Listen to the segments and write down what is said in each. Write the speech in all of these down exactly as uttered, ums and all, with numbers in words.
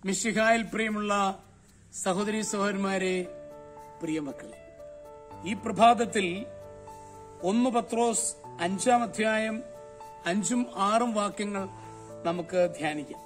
മിശിഹായിൽ പ്രിയമുള്ള സഹോദരീ സഹോദരന്മാരെ, പ്രിയമക്കളെ, ഈ പ്രഭാതത്തിൽ ഒന്ന് പത്രോസ് അഞ്ചാം അധ്യായം അഞ്ചും ആറും വാക്യങ്ങൾ നമുക്ക് ധ്യാനിക്കാം.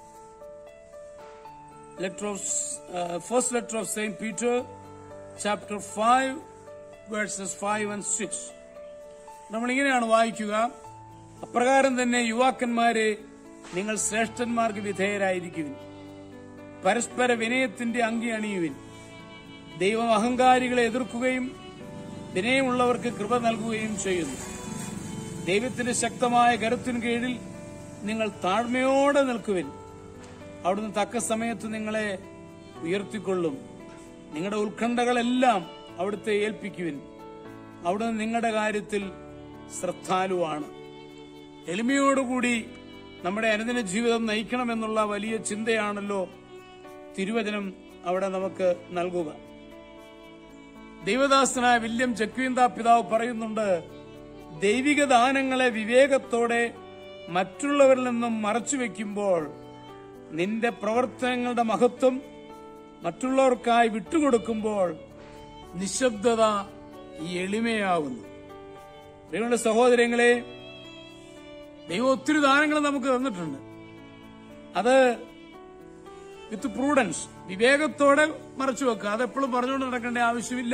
Letter of first letter of saint Peter chapter five verses five and six. നമ്മളിങ്ങനെയാണ് വായിക്കുക: അപ്രകാരം തന്നെ യുവാക്കന്മാരെ, നിങ്ങൾ ശ്രേഷ്ഠന്മാർക്ക് വിധേയരായിരിക്കുവിൻ, പരസ്പര വിനയത്തിന്റെ അങ്കി അണിയുവിൻ. ദൈവം അഹങ്കാരികളെ എതിർക്കുകയും വിനയമുള്ളവർക്ക് കൃപ നൽകുകയും ചെയ്യുന്നു. ദൈവത്തിന്റെ ശക്തമായ കരുത്തിൻ കീഴിൽ നിങ്ങൾ താഴ്മയോടെ നിൽക്കുവിൻ. അവിടുന്ന് തക്ക സമയത്ത് നിങ്ങളെ ഉയർത്തിക്കൊള്ളും. നിങ്ങളുടെ ഉത്കണ്ഠകളെല്ലാം അവിടുത്തെ ഏൽപ്പിക്കുവിൻ. അവിടുന്ന് നിങ്ങളുടെ കാര്യത്തിൽ ശ്രദ്ധാലുവാണ്. എളിമയോടുകൂടി നമ്മുടെ അനുദിന ജീവിതം നയിക്കണമെന്നുള്ള വലിയ ചിന്തയാണല്ലോ തിരുവചനം അവിടെ നമുക്ക് നൽകുക. ദൈവദാസനായ വില്യം ജക്വീന്ത പിതാവ് പറയുന്നുണ്ട്, ദൈവിക ദാനങ്ങളെ വിവേകത്തോടെ മറ്റുള്ളവരിൽ നിന്നും മറച്ചുവെക്കുമ്പോൾ നിന്റെ പ്രവർത്തനങ്ങളുടെ മഹത്വം മറ്റുള്ളവർക്കായി വിട്ടുകൊടുക്കുമ്പോൾ നിശബ്ദത എളിമയാകുന്നു. പ്രിയമുള്ള സഹോദരങ്ങളെ, ദൈവം ഒത്തിരി ദാനങ്ങൾ നമുക്ക് തന്നിട്ടുണ്ട്. അത് വിത്ത് പ്രൂഡൻസ്, വിവേകത്തോടെ മറച്ചു വെക്കുക. അതെപ്പോഴും പറഞ്ഞുകൊണ്ട് നടക്കേണ്ട ആവശ്യമില്ല.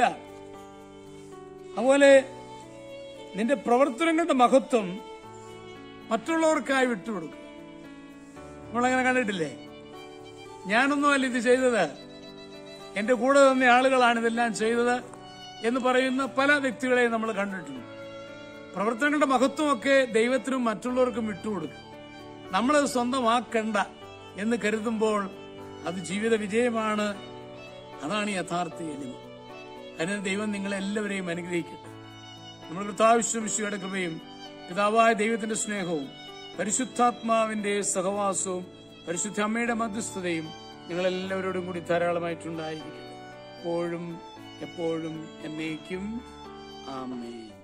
അതുപോലെ നിന്റെ പ്രവർത്തനങ്ങളുടെ മഹത്വം മറ്റുള്ളവർക്കായി വിട്ടുകൊടുക്കുക. നമ്മളങ്ങനെ കണ്ടിട്ടില്ലേ? ഞാനൊന്നുമല്ല ഇത് ചെയ്തത്, എന്റെ കൂടെ തന്ന ആളുകളാണ് ഇതെല്ലാം ചെയ്തത് എന്ന് പറയുന്ന പല വ്യക്തികളെയും നമ്മൾ കണ്ടിട്ടുണ്ട്. പ്രവർത്തനങ്ങളുടെ മഹത്വമൊക്കെ ദൈവത്തിനും മറ്റുള്ളവർക്കും വിട്ടുകൊടുക്കും. നമ്മളത് സ്വന്തമാക്കണ്ട എന്ന് കരുതുമ്പോൾ അത് ജീവിത വിജയമാണ്. അതാണ് യഥാർത്ഥ എളിമ. അതിന് ദൈവം നിങ്ങളെല്ലാവരെയും അനുഗ്രഹിക്കട്ടെ. നമ്മുടെ കർത്താവിശ്വമിശിയുടെ കൃപയും പിതാവായ ദൈവത്തിന്റെ സ്നേഹവും പരിശുദ്ധാത്മാവിന്റെ സഹവാസവും പരിശുദ്ധ അമ്മയുടെ മധ്യസ്ഥതയും നിങ്ങളെല്ലാവരോടും കൂടി ധാരാളമായിട്ടുണ്ടായിരിക്കട്ടെ, എപ്പോഴും എപ്പോഴും എന്നേക്കും. ആമേൻ.